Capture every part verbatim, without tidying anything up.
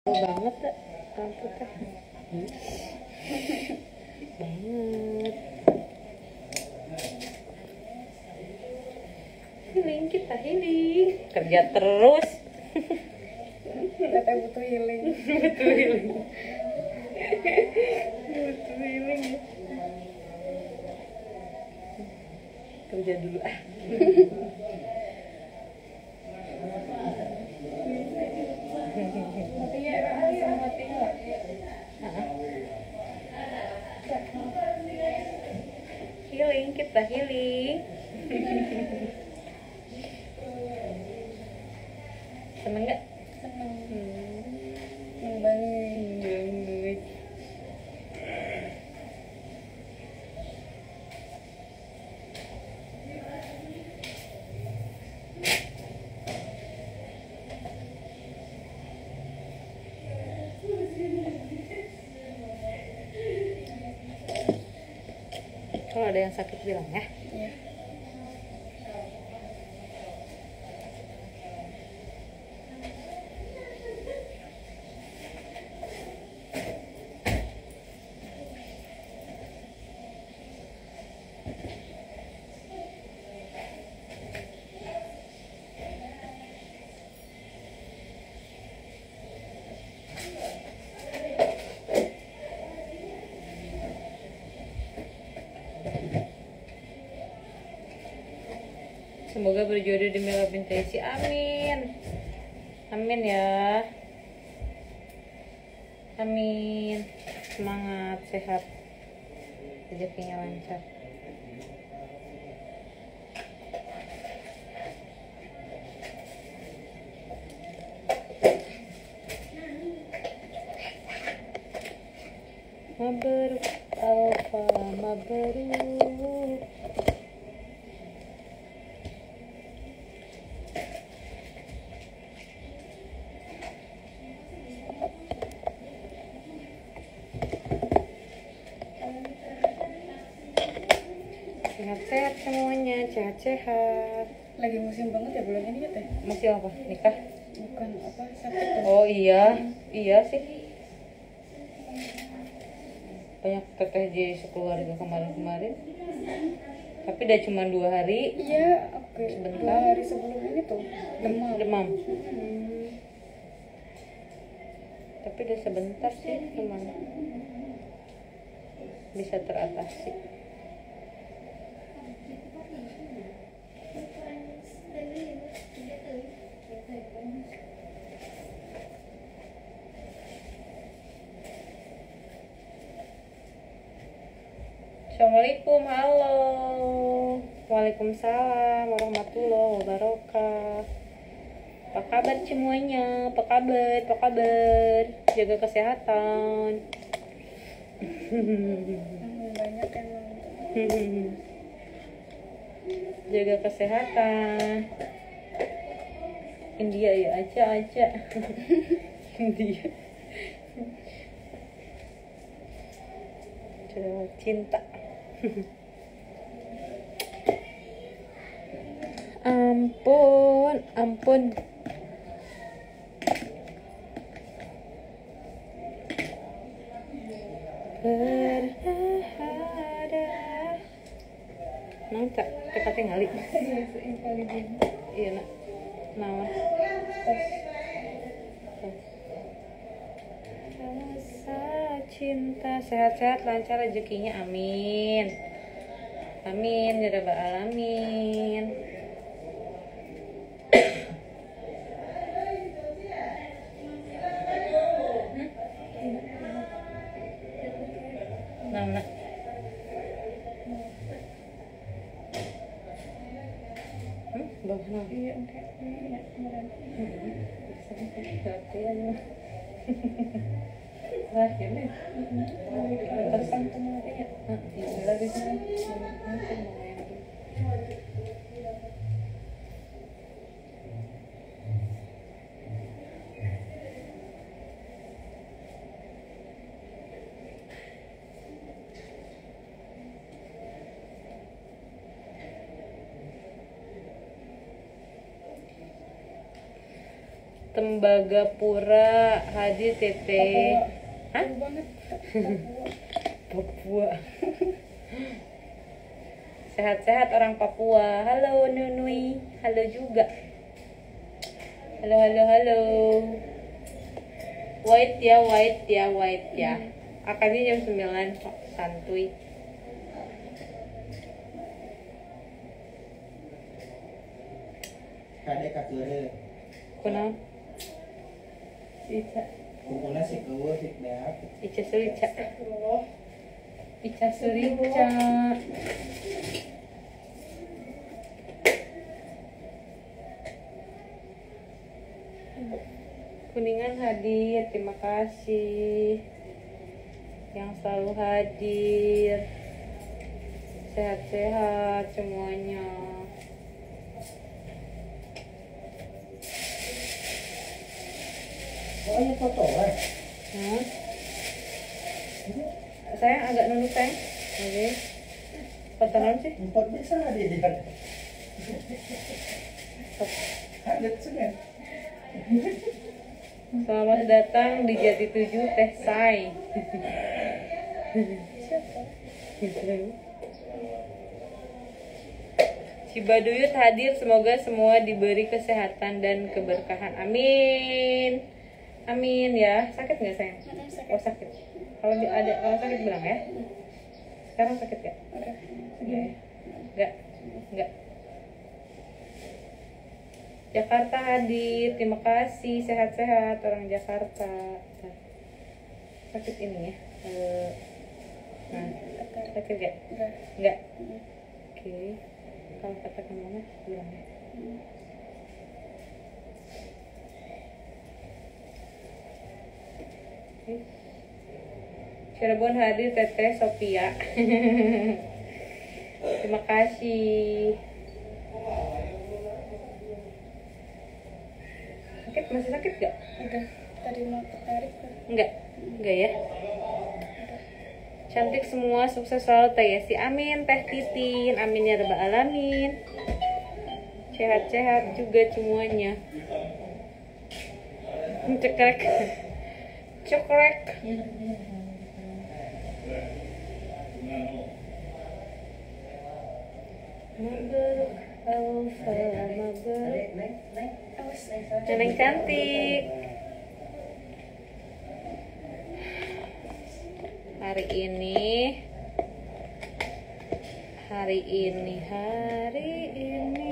banget tak rambutnya banget. Healing, kita healing, kerja terus. Kita butuh healing. Butuh healing. Butuh healing ya. Kerja dulu ah. Mati ya, bisa mati nggak? Healing, kita healing. Seneng nggak? Seneng. Hmm. Seneng banget. Banget. Kalau ada yang sakit bilang ya. Iya. Semoga berjodoh demi Allah binti Isi. Amin. Amin ya. Amin. Semangat, sehat, rezekinya lancar. Mabruk alfa mabruk. Sehat-sehat semuanya, sehat-sehat. Lagi musim banget ya bulan ini ya teh? Masih apa? Nikah? Bukan apa sakit tuh. Oh iya, iya sih. Banyak teteh di sekeluarga kemarin-kemarin. Tapi udah cuma dua hari. Iya, oke. Sebentar. Dua hari sebelum ini tuh demam. Demam. Hmm. Tapi udah sebentar sih, cuman bisa teratasi. Assalamualaikum, halo. Waalaikumsalam warahmatullahi wabarakatuh. Apa kabar semuanya? Apa kabar? Apa kabar? Jaga kesehatan. Hmm, banyak emang. Jaga kesehatan. India ya aja aja. India. Sudah cinta. Ampun, ampun. Berada. Nang tak tekate ngali. Iya, sekali gini. Iya nak. Naon? Rasa cinta, sehat-sehat, lancar rezekinya, amin. Amin ya rabbal alamin. Nah, nah. Hmm, bawah nah. Iya, oke. Iya, beneran. Terakhir nih. Depan kemarin ya. Ini lagi sih. Tembagapura hadir Teteh. Hah? Jauh banget. Papua. Sehat-sehat orang Papua. Halo Nunui. Halo juga. Halo halo halo. White ya, white ya, white ya. Akadnya jam sembilan kok, santuy. Kadek kakeur. Kunaon? Ica. Kumpulna si keueuh si deap. Ica Surica. Ica Surica. Kuningan hadir, terima kasih yang selalu hadir. Sehat-sehat semuanya. Oh, ini foto lah. Hmm? Sayang agak nunduk sayang. Oke. Foto naon sih? Empat bisa dia dia. Ada sudah. Selamat datang di Jati Tujuh Teh Sai. Cibaduyut hadir, semoga semua diberi kesehatan dan keberkahan. Amin. Amin ya. Sakit nggak sayang? Oh sakit. Kalau di- ada kalau sakit bilang ya. Sekarang sakit ya? Udah. Enggak. Enggak. Enggak. Jakarta hadir, terima kasih, sehat-sehat orang Jakarta. Nah, sakit ini ya. Eh, Nah, sakit gak? Udah. Enggak. Oke. Kalau katakan mama bilang ya. Oke. Cirebon hadir Teteh Sophia. Terima kasih. Sakit masih sakit gak? Udah. Tadi mau tertarik kan. Enggak, enggak ya. Cantik semua, sukses selalu Teh Yesi. Amin Teh Titin, amin ya rabbal alamin. Sehat-sehat juga semuanya. Cekrek, cekrek. Mabruk Alfa, mabruk. Awas. Neneng cantik. Hari ini Hari ini Hari ini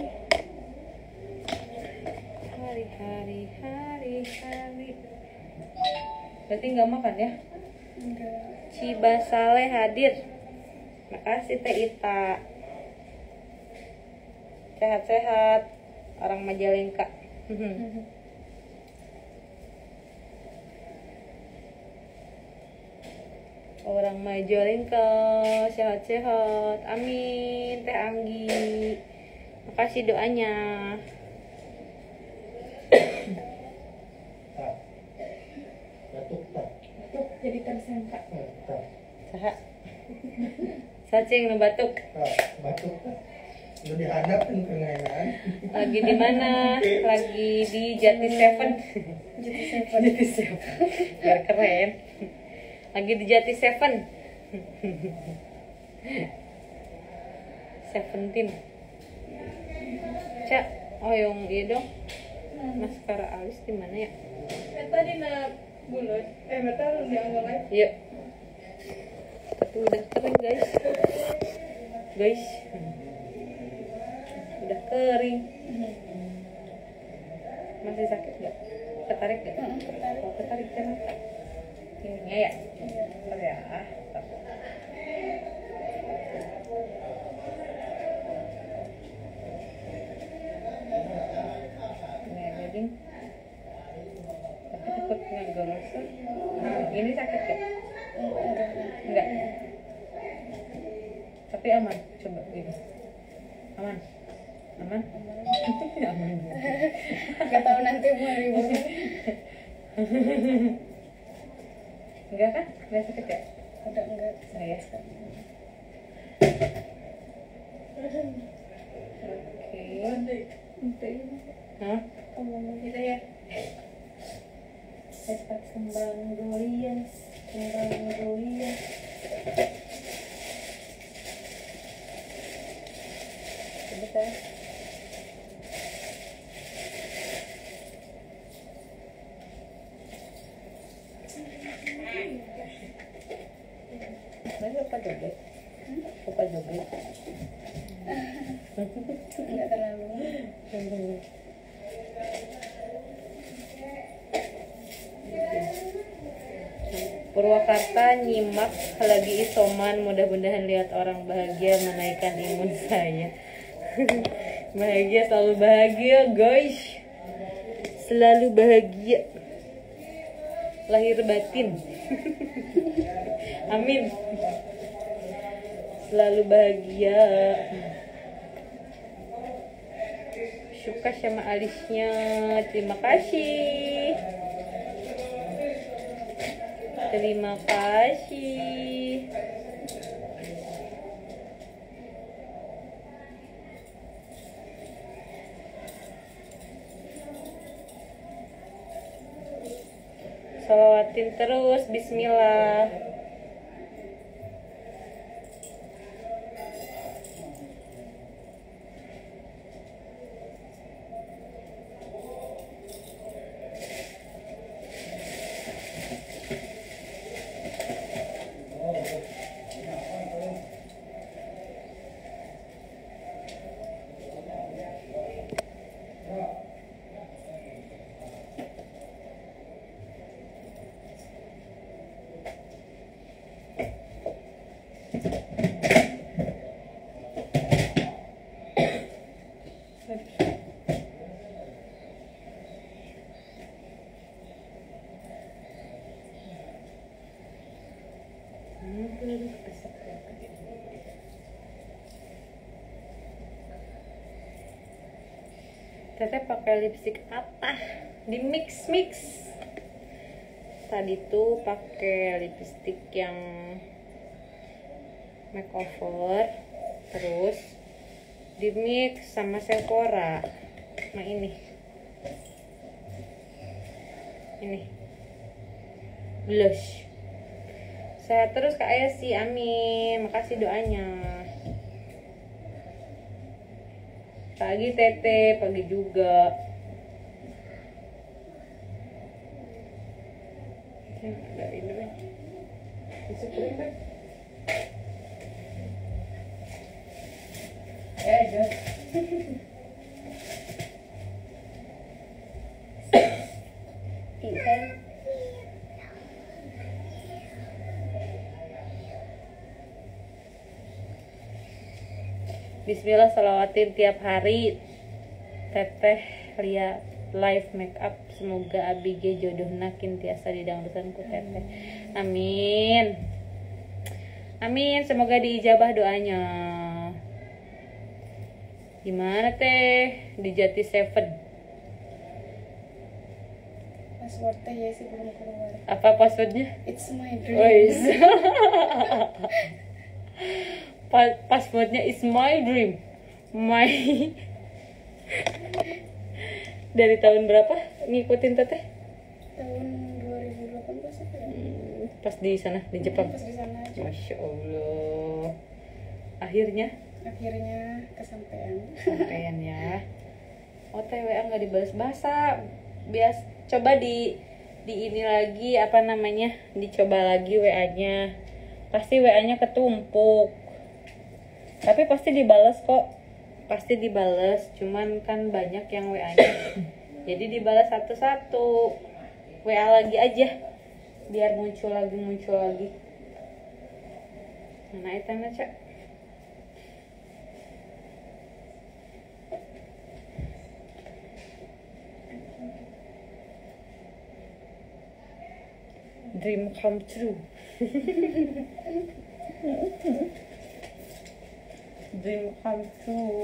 Hari hari hari hari Berarti nggak makan ya? Enggak. Cibasale hadir. Makasih Teh Ita. Sehat-sehat orang Majalengka. Orang Majalengka sehat-sehat. Amin Teh Anggi. Makasih doanya. Tak. Batuk tak. Tuh, jadi tersangka. Eh, Tak. Saha? Sacing nu batuk. Tak. Batuk tak. Lu dihadapin kenainan. Lagi di mana? Lagi di Jati Seven. Jadi saya Jati Seven. Biar keren. Lagi di Jati Seven. Seventeen. Cak, oh yang iya dong. Maskara alis di mana ya? Eh, tadi na bulut. Eh, mata lu dianggap aja. Yuk. Tapi udah kering guys. Guys. Udah kering. Masih sakit nggak? Ketarik nggak? Heeh, ketarik. Oh, ketarik kenapa? Ininya ya? Iya. Oh ya. Ini aja ding. Tapi takut nggak gosok. Ini sakit ya? Enggak. Tapi aman. Coba gini. Aman. Aman. Aman. Gak tahu nanti mau ribut. Enggak kan? Enggak sakit ya? Udah enggak. Enggak ya? Oke. Nanti. Hah? Kamu mau kita ya. Sepak sembang durian, sembang durian. Sebentar. Mana lupa joget? Lupa joget. Enggak terlalu. Purwakarta nyimak lagi isoman, mudah-mudahan lihat orang bahagia menaikkan imun saya. Bahagia, selalu bahagia guys, selalu bahagia lahir batin. Amin, selalu bahagia. Suka sama alisnya, terima kasih. Terima kasih. Salawatin terus, bismillah. Teteh pakai lipstick apa? Di mix mix. Tadi tuh pakai lipstick yang makeover, terus di mix sama Sephora. Nah ini, ini blush. Sehat terus Kak Esi, amin. Makasih doanya. Pagi Tete, pagi juga. Ada ini kan? Bisa kering kan? Eh, aja. Iya. Bismillah, salawatin tiap hari. Teteh lihat live make up, semoga abg jodohna kintiasa didangdutan ku teteh. Amin. Amin, semoga diijabah doanya. Gimana teh di Jati Seven? Passwordnya ya sih belum keluar. Apa passwordnya? It's my dream. Oh, yes. Pa- passwordnya is my dream. My dari tahun berapa ngikutin teteh? Tahun dua ribu delapan belas apa ya? Hmm, pas di sana di Jepang. Pas di sana aja. Masya Allah. Akhirnya Akhirnya kesampaian. sampean ya. O T W A nggak dibalas bahasa. Bias coba di di ini lagi apa namanya? Dicoba lagi W A-nya. Pasti W A-nya ketumpuk. Tapi pasti dibales kok. Pasti dibales, cuman kan banyak yang W A-nya. Jadi dibalas satu-satu. W A lagi aja. Biar muncul lagi, muncul lagi. Mana itu Cak? Dream come true. Dream come true.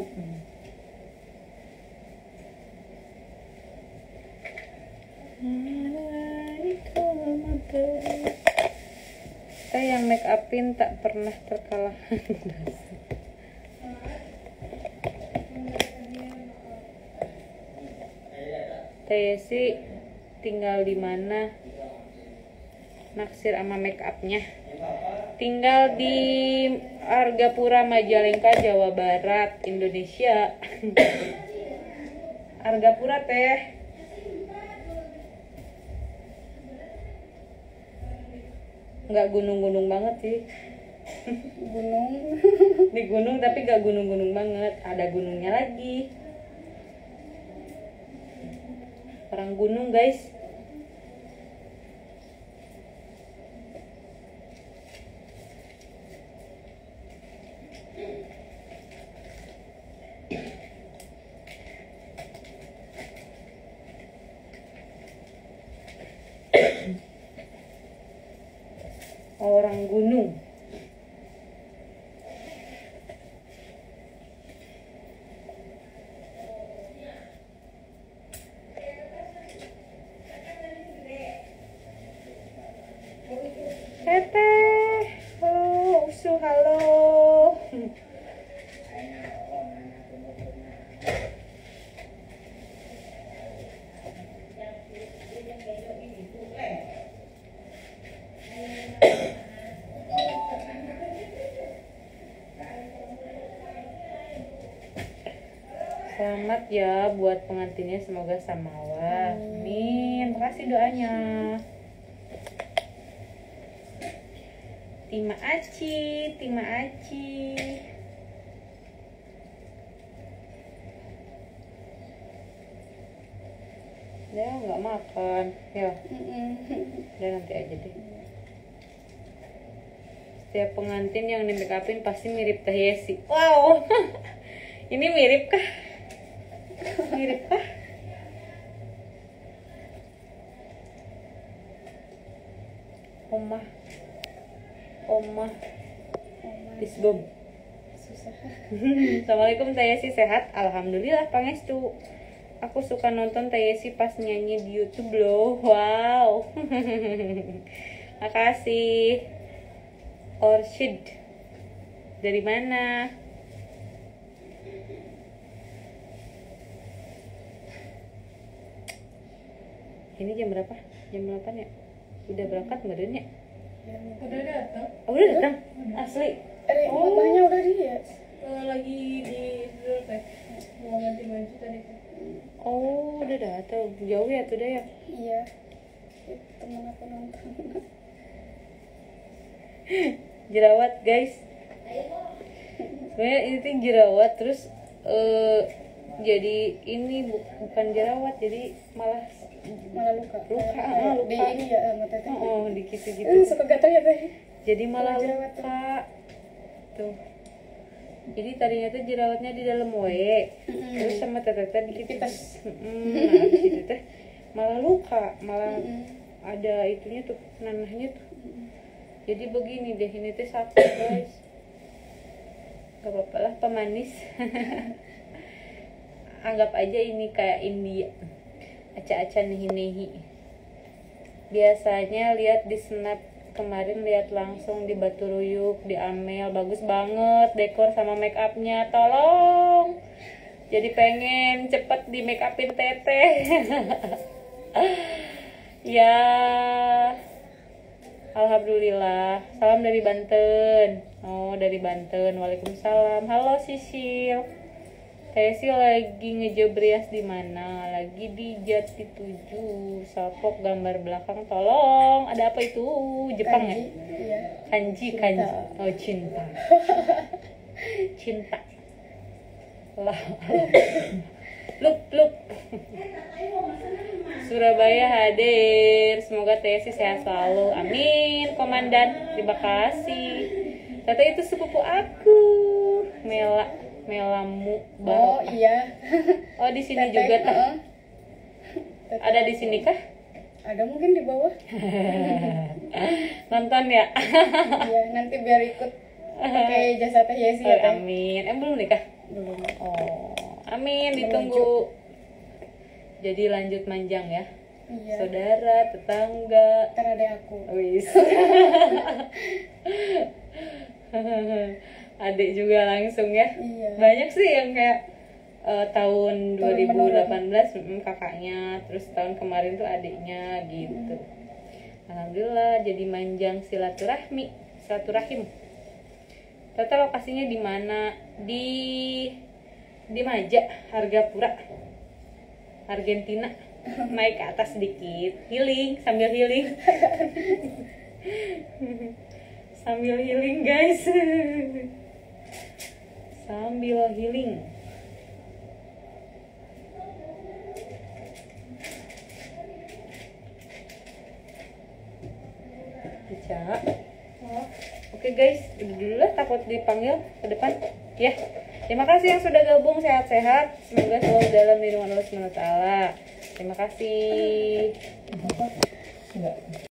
Saya yang make upin tak pernah terkalahkan. Teh sih tinggal di mana? naksir sama make upnya. Tinggal di Argapura, Majalengka, Jawa Barat, Indonesia. Argapura teh. Nggak gunung-gunung banget sih. Gunung. Di gunung tapi nggak gunung-gunung banget. Ada gunungnya lagi. Orang gunung guys. Orang gunung. Teteh, halo, usu halo. Selamat ya buat pengantinnya, semoga samawa. Amin. Makasih doanya. Tima Aci, Tima Aci. Dia nggak makan, ya. Udah nanti aja deh. Setiap pengantin yang di make upin pasti mirip Teh Yesi. Wow. Ini mirip kah? Mirip kah? Omah. Omah. Isbob. Susah. Assalamualaikum Teh Yesi, sehat? Alhamdulillah pangestu. Aku suka nonton Teh Yesi pas nyanyi di YouTube loh. Wow. Makasih. Orchid. Dari mana? Ini jam berapa? Jam delapan ya? Udah berangkat badan ya? Udah datang. Oh, udah datang? Asli? Eh, Oh. mamanya udah dia. Eh, lagi di dulu teh. Mau ganti baju tadi teh. Oh, udah datang. Jauh ya tuh deh ya? Iya. Temen aku nonton. Jerawat guys. Sebenarnya ini tuh jerawat, terus eh jadi ini bu- bukan jerawat, jadi malah Malah luka. Luka, Kayak ah, luka. Di ini ya sama teteh. oh, di gitu-gitu. Eh, suka gatal ya teh. Jadi malah jerawat tuh. luka. Tuh. Jadi tadinya tuh jerawatnya di dalam wae. Terus sama teteh di Dipitas. Mm, nah, di situ teh malah luka, malah ada itunya tuh, nanahnya tuh. Jadi begini deh, ini teh sakit guys. Gak apa-apa lah, pemanis. Anggap aja ini kayak India. Aca-aca nehi-nehi. Biasanya lihat di snap, kemarin lihat langsung di Batu Ruyuk, di Amel, bagus banget dekor sama make upnya. Tolong. Jadi pengen cepet di make upin teteh. Ya. Alhamdulillah. Salam dari Banten. Oh, dari Banten. Waalaikumsalam. Halo Sisil. Saya sih lagi ngejebrias di mana? Lagi di Jati tujuh. Salpok gambar belakang. Tolong. Ada apa itu? Jepang ya? Iya. Kanji, kanji. Oh, cinta. Cinta. Lah. Luk, luk. Surabaya hadir. Semoga Tesi sehat selalu. Amin, Komandan. Terima kasih. Tata itu sepupu aku. Mela. Melamu Oh Barokah. iya. Oh, di sini Teteh, juga tah. heeh. Teteh. Ada di sini kah? Ada mungkin di bawah. Nonton ya. Iya, nanti biar ikut pakai jasa Teh Yesi Oh, ya teh. amin. Eh, belum nikah? Belum. Oh, amin, Menuju. ditunggu. Jadi lanjut manjang ya. Iya. Saudara, tetangga. Ntar ada aku. Wis. Adik juga langsung ya. Iya. Banyak sih yang kayak eh, tahun dua ribu Turun-menurun. delapan belas mm, kakaknya, terus tahun kemarin tuh adiknya gitu. Alhamdulillah jadi manjang silaturahmi, silaturahim. Tata lokasinya di mana? Di di Maja, Hargapura, Argentina. Naik ke atas sedikit, healing, sambil healing. Sambil healing guys. Sambil healing. Bisa. Oke guys, udah dulu lah, takut dipanggil ke depan ya. Terima kasih yang sudah gabung, sehat-sehat. Semoga selalu dalam lindungan Allah subhanahu wa taala. Terima kasih. Enggak.